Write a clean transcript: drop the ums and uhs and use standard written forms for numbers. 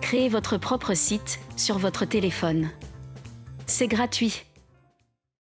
créer votre propre site sur votre téléphone. C'est gratuit.